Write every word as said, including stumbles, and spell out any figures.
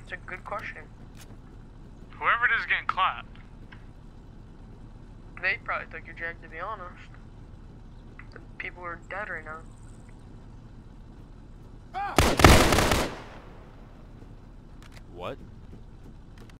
It's a good question. Whoever it is getting clapped. They probably took your jag, to be honest. The people are dead right now. What?